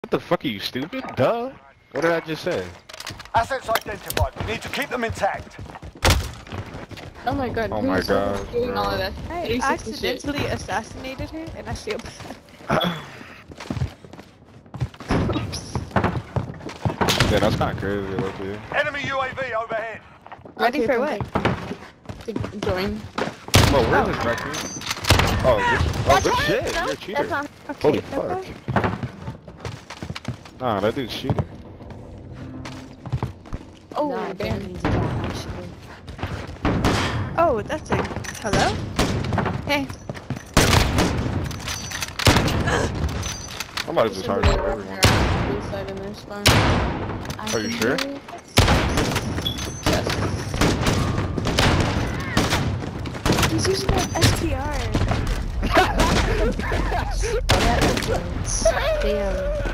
What the fuck are you, stupid? Duh. What did I just say? Assets identified. We need to keep them intact. Oh my god. Oh my who's god, doing all of bro. that? I 360 shit. accidentally assassinated her, and I feel bad. Yeah, that's kind of crazy, low-key. Enemy UAV overhead. Ready for okay, what? to join. Oh, where is this raccoon? Oh, good shit. You're a cheater. That's not. Holy Okay, fuck. okay. Nah, that dude's cheating. Oh, Nah, damn. that means that actually. Oh, that's a hello. Hey, I'm about to just hard for everyone. Blue side in their spawn. Are you sure? Yes. he's using that STR. Damn.